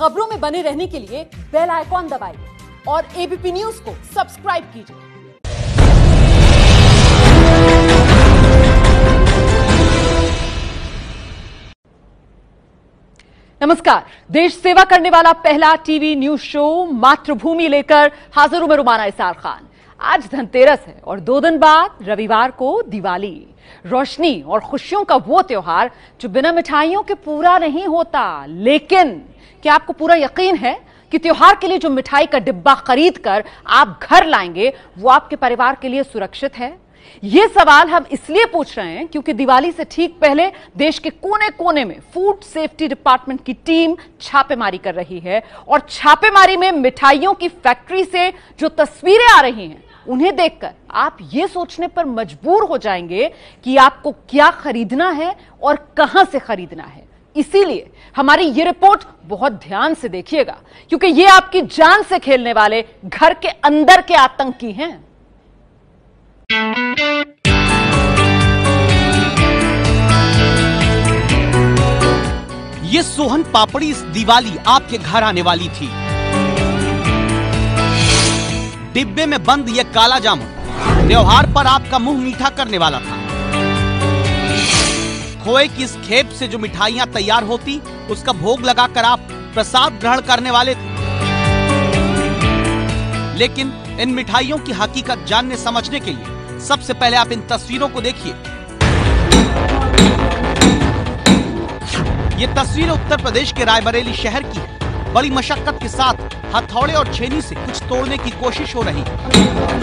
खबरों में बने रहने के लिए बेल आइकॉन दबाइए और एबीपी न्यूज को सब्सक्राइब कीजिए। नमस्कार। देश सेवा करने वाला पहला टीवी न्यूज शो मातृभूमि लेकर हाजिर हूं मैं रुमाना इसार खान। आज धनतेरस है और 2 दिन बाद रविवार को दिवाली। रोशनी और खुशियों का वो त्योहार जो बिना मिठाइयों के पूरा नहीं होता। लेकिन क्या आपको पूरा यकीन है कि त्योहार के लिए जो मिठाई का डिब्बा खरीद कर आप घर लाएंगे वो आपके परिवार के लिए सुरक्षित है? ये सवाल हम इसलिए पूछ रहे हैं क्योंकि दिवाली से ठीक पहले देश के कोने कोने में फूड सेफ्टी डिपार्टमेंट की टीम छापेमारी कर रही है और छापेमारी में मिठाइयों की फैक्ट्री से जो तस्वीरें आ रही हैं उन्हें देखकर आप ये सोचने पर मजबूर हो जाएंगे कि आपको क्या खरीदना है और कहां से खरीदना है। इसीलिए हमारी ये रिपोर्ट बहुत ध्यान से देखिएगा क्योंकि ये आपकी जान से खेलने वाले घर के अंदर के आतंकी हैं। ये सोहन पापड़ी इस दिवाली आपके घर आने वाली थी। डिब्बे में बंद ये काला जामुन त्योहार पर आपका मुंह मीठा करने वाला था। खोए की इस खेप से जो मिठाइयां तैयार होती उसका भोग लगाकर आप प्रसाद ग्रहण करने वाले थे। लेकिन इन मिठाइयों की हकीकत जानने समझने के लिए सबसे पहले आप इन तस्वीरों को देखिए। ये तस्वीरें उत्तर प्रदेश के रायबरेली शहर की है। बड़ी मशक्कत के साथ हथौड़े और छेनी से कुछ तोड़ने की कोशिश हो रही है।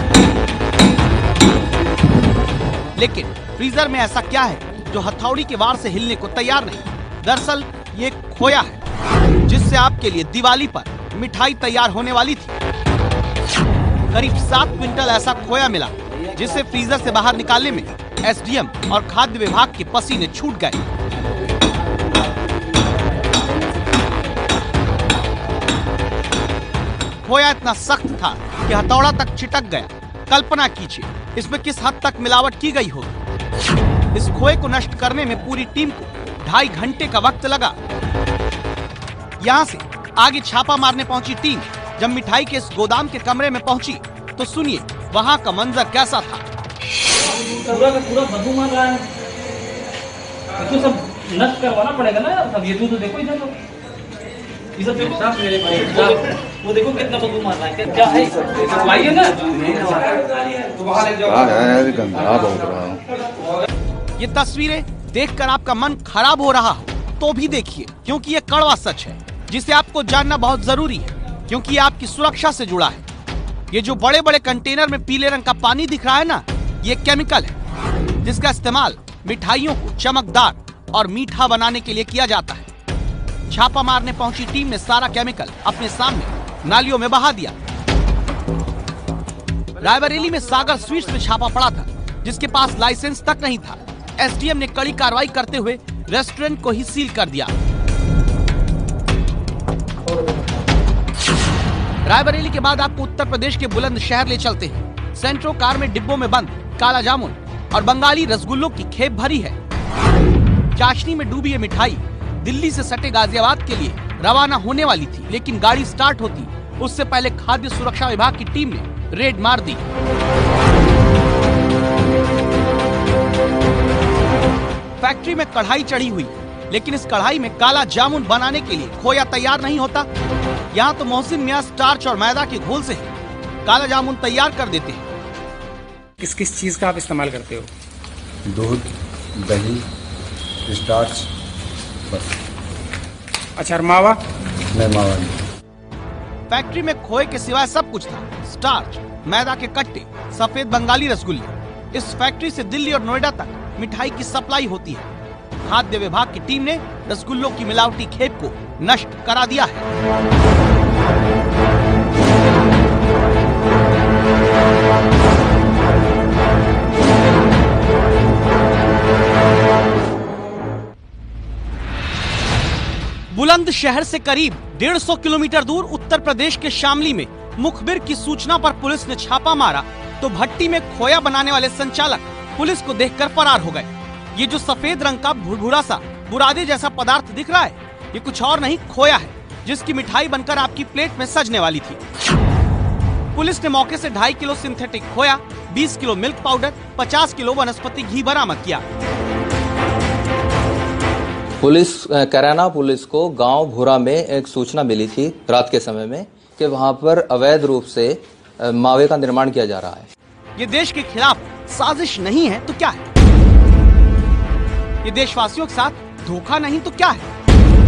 लेकिन फ्रीजर में ऐसा क्या है जो हथौड़ी के वार से हिलने को तैयार नहीं? दरअसल ये खोया है जिससे आपके लिए दिवाली पर मिठाई तैयार होने वाली थी। करीब 7 क्विंटल ऐसा खोया मिला जिसे फ्रीजर से बाहर निकालने में एसडीएम और खाद्य विभाग के पसीने छूट गए। खोया इतना सख्त था कि हथौड़ा तक चिटक गया। कल्पना कीजिए इसमें किस हद तक मिलावट की गई हो। इस खोए को नष्ट करने में पूरी टीम को 2.5 घंटे का वक्त लगा। यहाँ से आगे छापा मारने पहुंची टीम जब मिठाई के इस गोदाम के कमरे में पहुंची तो सुनिए वहाँ का मंजर कैसा था। पूरा का पूरा बदबू मार रहा है। तो सब नष्ट करवाना पड़ेगा ना यार। सब ये तो देखो इधर तो ये सब देखो साफ मेरे भाई वो देखो कितना बदबू मार रहा है। क्या है सब लाइए ना ये तस्वीरें देखकर आपका मन खराब हो रहा हो तो भी देखिए क्योंकि ये कड़वा सच है जिसे आपको जानना बहुत जरूरी है क्योंकि ये आपकी सुरक्षा से जुड़ा है। ये जो बड़े बड़े कंटेनर में पीले रंग का पानी दिख रहा है ना, ये केमिकल है जिसका इस्तेमाल मिठाइयों को चमकदार और मीठा बनाने के लिए किया जाता है। छापा मारने पहुंची टीम ने सारा केमिकल अपने सामने नालियों में बहा दिया। रायबरेली में सागर स्वीट्स में छापा पड़ा था जिसके पास लाइसेंस तक नहीं था। एसडीएम ने कड़ी कार्रवाई करते हुए रेस्टोरेंट को ही सील कर दिया। रायबरेली के बाद आपको उत्तर प्रदेश के बुलंदशहर ले चलते हैं। सेंट्रो कार में डिब्बों में बंद काला जामुन और बंगाली रसगुल्लों की खेप भरी है। चाशनी में डूबी ये मिठाई दिल्ली से सटे गाजियाबाद के लिए रवाना होने वाली थी, लेकिन गाड़ी स्टार्ट होती उससे पहले खाद्य सुरक्षा विभाग की टीम ने रेड मार दी। फैक्ट्री में कढ़ाई चढ़ी हुई लेकिन इस कढ़ाई में काला जामुन बनाने के लिए खोया तैयार नहीं होता। यहाँ तो मोहसिन मियां स्टार्च और मैदा के घोल से काला जामुन तैयार कर देते हैं। किस किस चीज का आप इस्तेमाल करते हो? दूध, दही, स्टार्च बस। अच्छा, और मावा? नहीं, मावा नहीं। फैक्ट्री में खोए के सिवाय सब कुछ था। स्टार्च, मैदा के कट्टे, सफेद बंगाली रसगुल्ले। इस फैक्ट्री से दिल्ली और नोएडा तक मिठाई की सप्लाई होती है। खाद्य विभाग की टीम ने रसगुल्लों की मिलावटी खेप को नष्ट करा दिया है। बुलंदशहर से करीब 150 किलोमीटर दूर उत्तर प्रदेश के शामली में मुखबिर की सूचना पर पुलिस ने छापा मारा तो भट्टी में खोया बनाने वाले संचालक पुलिस को देखकर फरार हो गए। ये जो सफेद रंग का भुरभुरा सा बुरादे जैसा पदार्थ दिख रहा है ये कुछ और नहीं खोया है जिसकी मिठाई बनकर आपकी प्लेट में सजने वाली थी। पुलिस ने मौके से 2.5 किलो सिंथेटिक खोया, 20 किलो मिल्क पाउडर, 50 किलो वनस्पति घी बरामद किया। कैराना पुलिस को गांव भूरा में एक सूचना मिली थी रात के समय में कि वहां पर अवैध रूप से मावे का निर्माण किया जा रहा है। ये देश के खिलाफ साजिश नहीं है तो क्या है? ये देशवासियों के साथ धोखा नहीं तो क्या है?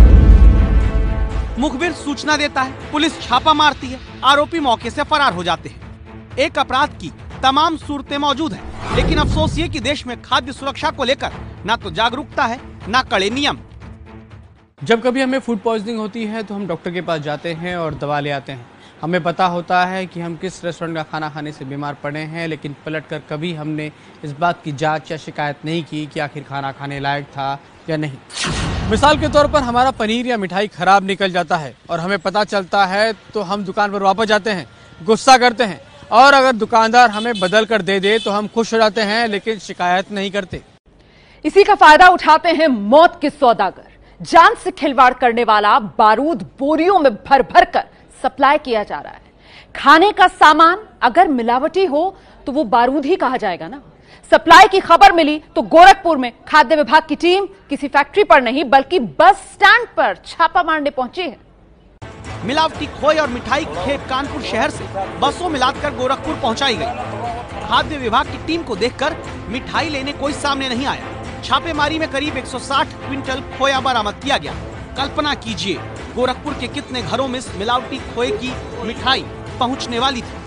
मुखबिर सूचना देता है, पुलिस छापा मारती है, आरोपी मौके से फरार हो जाते हैं। एक अपराध की तमाम सूरतें मौजूद हैं, लेकिन अफसोस ये कि देश में खाद्य सुरक्षा को लेकर ना तो जागरूकता है ना कड़े नियम। जब कभी हमें फूड पॉइजनिंग होती है तो हम डॉक्टर के पास जाते हैं और दवा ले आते हैं। हमें पता होता है कि हम किस रेस्टोरेंट का खाना खाने से बीमार पड़े हैं, लेकिन पलटकर कभी हमने इस बात की जांच या शिकायत नहीं की कि आखिर खाना खाने लायक था या नहीं। मिसाल के तौर पर हमारा पनीर या मिठाई खराब निकल जाता है और हमें पता चलता है तो हम दुकान पर वापस जाते हैं, गुस्सा करते हैं, और अगर दुकानदार हमें बदल कर दे दे तो हम खुश हो जाते हैं, लेकिन शिकायत नहीं करते। इसी का फायदा उठाते हैं मौत के सौदागर। जान से खिलवाड़ करने वाला बारूद बोरियों में भर भर कर सप्लाई किया जा रहा है। खाने का सामान अगर मिलावटी हो तो वो बारूद ही कहा जाएगा ना। सप्लाई की खबर मिली तो गोरखपुर में खाद्य विभाग की टीम किसी फैक्ट्री पर नहीं बल्कि बस स्टैंड पर छापा मारने पहुंची है। मिलावटी खोए और मिठाई खेप कानपुर शहर से बसों में लादकर गोरखपुर पहुंचाई गई। खाद्य विभाग की टीम को देखकर मिठाई लेने कोई सामने नहीं आया। छापेमारी में करीब 160 क्विंटल खोया बरामद किया गया। कल्पना कीजिए गोरखपुर के कितने घरों में मिलावटी खोए की मिठाई पहुंचने वाली थी।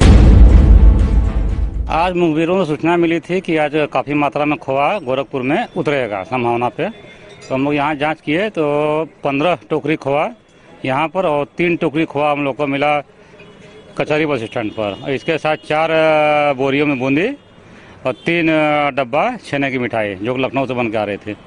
आज मुखबिरों में सूचना मिली थी कि आज काफी मात्रा में खोआ गोरखपुर में उतरेगा संभावना पे, तो हम लोग यहाँ जांच किए तो 15 टोकरी खोआ यहाँ पर और 3 टोकरी खोआ हम लोग को मिला कचहरी बस स्टैंड पर। इसके साथ 4 बोरियों में बूंदी और 3 डब्बा छेने की मिठाई जो लखनऊ से बन के आ रहे थे।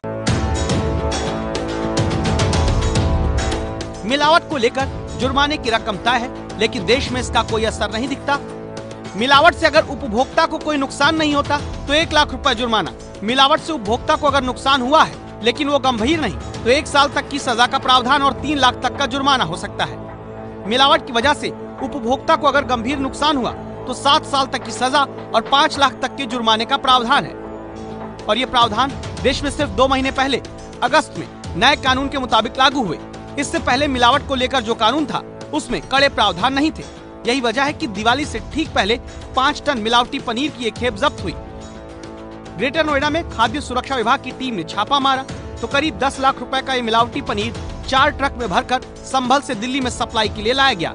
मिलावट को लेकर जुर्माने की रकम तय है, लेकिन देश में इसका कोई असर नहीं दिखता। मिलावट से अगर उपभोक्ता को कोई नुकसान नहीं होता तो 1 लाख रुपए जुर्माना। मिलावट से उपभोक्ता को अगर नुकसान हुआ है लेकिन वो गंभीर नहीं तो 1 साल तक की सजा का प्रावधान और 3 लाख तक का जुर्माना हो सकता है। मिलावट की वजह से उपभोक्ता को अगर गंभीर नुकसान हुआ तो 7 साल तक की सजा और 5 लाख तक के जुर्माने का प्रावधान है। और ये प्रावधान देश में सिर्फ 2 महीने पहले अगस्त में नए कानून के मुताबिक लागू हुए। इससे पहले मिलावट को लेकर जो कानून था उसमें कड़े प्रावधान नहीं थे। यही वजह है कि दिवाली से ठीक पहले 5 टन मिलावटी पनीर की एक खेप जब्त हुई। ग्रेटर नोएडा में खाद्य सुरक्षा विभाग की टीम ने छापा मारा तो करीब 10 लाख रुपए का ये मिलावटी पनीर 4 ट्रक में भरकर संभल से दिल्ली में सप्लाई के लिए लाया गया।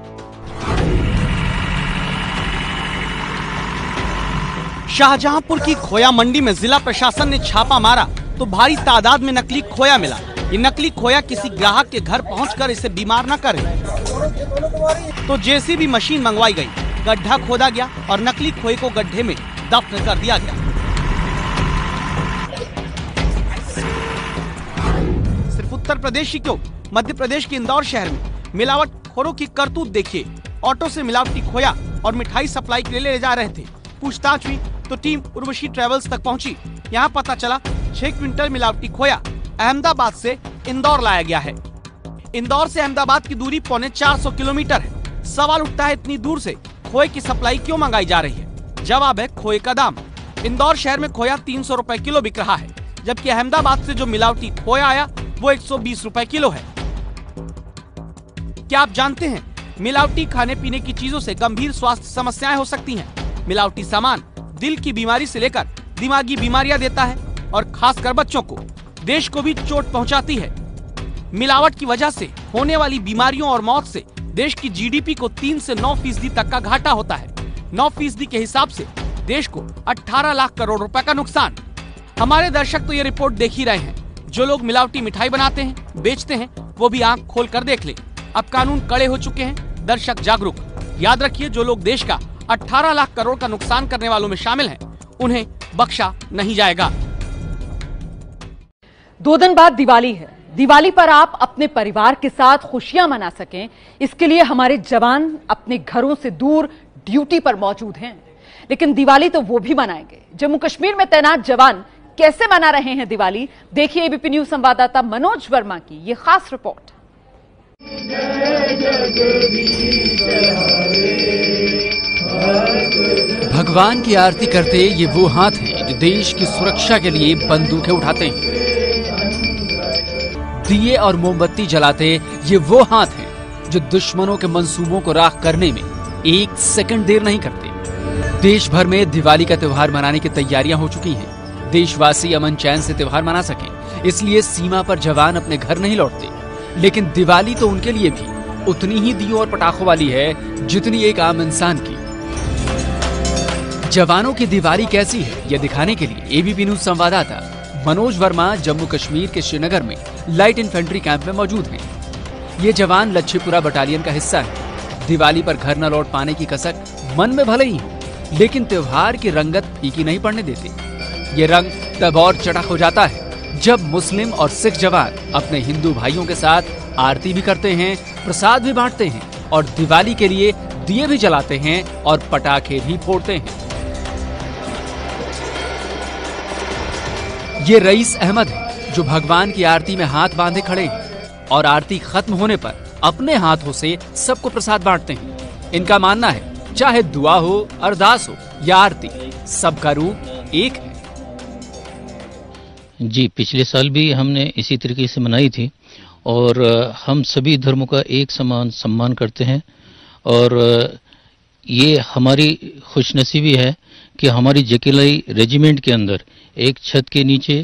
शाहजहांपुर की खोया मंडी में जिला प्रशासन ने छापा मारा तो भारी तादाद में नकली खोया मिला। ये नकली खोया किसी ग्राहक के घर पहुंचकर इसे बीमार न करे तो जेसीबी मशीन मंगवाई गई, गड्ढा खोदा गया और नकली खोए को गड्ढे में दफन कर दिया गया। सिर्फ उत्तर प्रदेश ही क्यों, मध्य प्रदेश के इंदौर शहर में मिलावट खोरों की करतूत देखिए। ऑटो से मिलावटी खोया और मिठाई सप्लाई के लिए ले जा रहे थे। पूछताछ हुई तो टीम उर्वशी ट्रेवल्स तक पहुंची। यहाँ पता चला 6 क्विंटल मिलावटी खोया अहमदाबाद से इंदौर लाया गया है। इंदौर से अहमदाबाद की दूरी पौने 400 किलोमीटर है। सवाल उठता है इतनी दूर से खोए की सप्लाई क्यों मंगाई जा रही है? जवाब है खोए का दाम। इंदौर शहर में खोया 300 रुपए किलो बिक रहा है, जबकि अहमदाबाद से जो मिलावटी खोया आया वो 120 रुपए किलो है। क्या आप जानते हैं मिलावटी खाने पीने की चीजों से गंभीर स्वास्थ्य समस्याएं हो सकती हैं। मिलावटी सामान दिल की बीमारी से लेकर दिमागी बीमारियां देता है और खासकर बच्चों को, देश को भी चोट पहुंचाती है। मिलावट की वजह से होने वाली बीमारियों और मौत से देश की जीडीपी को 3 से 9% तक का घाटा होता है। 9% के हिसाब से देश को 18 लाख करोड़ रुपए का नुकसान। हमारे दर्शक तो ये रिपोर्ट देख ही रहे हैं। जो लोग मिलावटी मिठाई बनाते हैं, बेचते हैं, वो भी आंख खोल कर देख ले। अब कानून कड़े हो चुके हैं, दर्शक जागरूक। याद रखिए, जो लोग देश का 18 लाख करोड़ का नुकसान करने वालों में शामिल हैं, उन्हें बख्शा नहीं जाएगा। 2 दिन बाद दिवाली है। दिवाली पर आप अपने परिवार के साथ खुशियां मना सकें, इसके लिए हमारे जवान अपने घरों से दूर ड्यूटी पर मौजूद हैं। लेकिन दिवाली तो वो भी मनाएंगे। जम्मू कश्मीर में तैनात जवान कैसे मना रहे हैं दिवाली, देखिए एबीपी न्यूज संवाददाता मनोज वर्मा की ये खास रिपोर्ट। भगवान की आरती करते ये वो हाथ हैं जो देश की सुरक्षा के लिए बंदूकें उठाते हैं। दिए और मोमबत्ती जलाते ये वो हाथ हैं जो दुश्मनों के मंसूबों को राख करने में एक सेकंड देर नहीं करते। देश भर में दिवाली का त्योहार मनाने की तैयारियां हो चुकी हैं। देशवासी अमन चैन से त्योहार मना सकें, इसलिए सीमा पर जवान अपने घर नहीं लौटते। लेकिन दिवाली तो उनके लिए भी उतनी ही दियों और पटाखों वाली है जितनी एक आम इंसान की। जवानों की दिवाली कैसी है यह दिखाने के लिए एबीपी न्यूज संवाददाता मनोज वर्मा जम्मू कश्मीर के श्रीनगर में लाइट इन्फेंट्री कैंप में मौजूद हैं। ये जवान लच्छीपुरा बटालियन का हिस्सा है। दिवाली पर घर न लौट पाने की कसक मन में भले ही हो, लेकिन त्योहार की रंगत फीकी नहीं पड़ने देते। ये रंग तब और चटक हो जाता है जब मुस्लिम और सिख जवान अपने हिंदू भाइयों के साथ आरती भी करते हैं, प्रसाद भी बांटते हैं और दिवाली के लिए दिए भी जलाते हैं और पटाखे भी फोड़ते हैं। ये रईस अहमद है जो भगवान की आरती में हाथ बांधे खड़े हैं और आरती खत्म होने पर अपने हाथों से सबको प्रसाद बांटते हैं। इनका मानना है चाहे दुआ हो, अरदास हो या आरती, सबका रूप एक है। जी, पिछले साल भी हमने इसी तरीके से मनाई थी और हम सभी धर्मों का एक समान सम्मान करते हैं और ये हमारी खुशनसीबी है कि हमारी जेकेलाई रेजिमेंट के अंदर एक छत के नीचे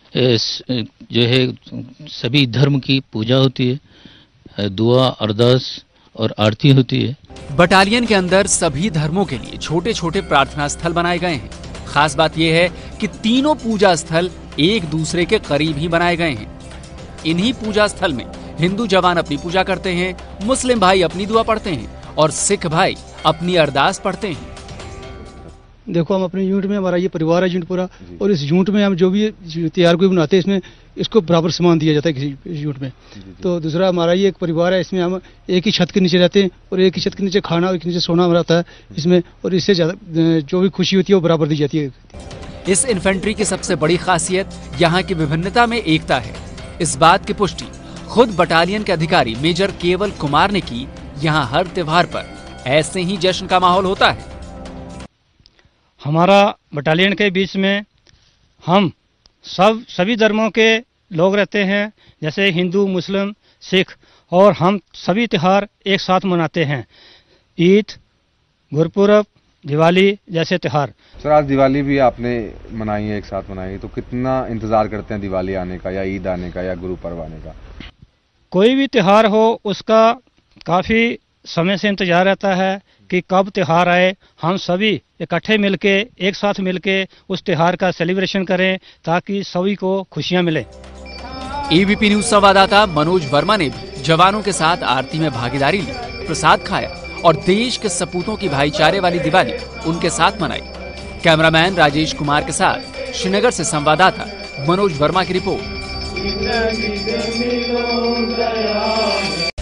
जो है सभी धर्म की पूजा होती है, दुआ, अरदास और आरती होती है। बटालियन के अंदर सभी धर्मों के लिए छोटे छोटे प्रार्थना स्थल बनाए गए हैं। खास बात यह है कि तीनों पूजा स्थल एक दूसरे के करीब ही बनाए गए हैं। इन्हीं पूजा स्थल में हिंदू जवान अपनी पूजा करते हैं, मुस्लिम भाई अपनी दुआ पढ़ते हैं और सिख भाई अपनी अरदास पढ़ते हैं। देखो, हम अपने यूनिट में, हमारा ये परिवार है यूनिट पूरा, और इस यूनिट में हम जो भी त्योहार को बनाते हैं इसमें इसको बराबर सम्मान दिया जाता है किसी यूनिट में। तो दूसरा हमारा ये एक परिवार है, इसमें हम एक ही छत के नीचे रहते हैं और एक ही छत के नीचे खाना और एक नीचे सोना रहता है इसमें, और इससे ज्यादा जो भी खुशी होती है वो बराबर दी जाती है। इस इन्फेंट्री की सबसे बड़ी खासियत यहाँ की विभिन्नता में एकता है। इस बात की पुष्टि खुद बटालियन के अधिकारी मेजर केवल कुमार ने की। यहाँ हर त्योहार पर ऐसे ही जश्न का माहौल होता है। हमारा बटालियन के बीच में हम सभी धर्मों के लोग रहते हैं, जैसे हिंदू, मुस्लिम, सिख, और हम सभी त्योहार एक साथ मनाते हैं। ईद, गुरपुरब, दिवाली जैसे त्योहार। सर, आज दिवाली भी आपने मनाई है, एक साथ मनाई है, तो कितना इंतजार करते हैं दिवाली आने का या ईद आने का या गुरु पर्व आने का? कोई भी त्योहार हो उसका काफ़ी समय से इंतजार रहता है कि कब त्योहार आए, हम सभी इकट्ठे मिलके एक साथ मिलके उस त्योहार का सेलिब्रेशन करें ताकि सभी को खुशियां मिले। एबीपी न्यूज संवाददाता मनोज वर्मा ने भी जवानों के साथ आरती में भागीदारी ली, प्रसाद खाया और देश के सपूतों की भाईचारे वाली दिवाली उनके साथ मनाई। कैमरामैन राजेश कुमार के साथ श्रीनगर से संवाददाता मनोज वर्मा की रिपोर्ट।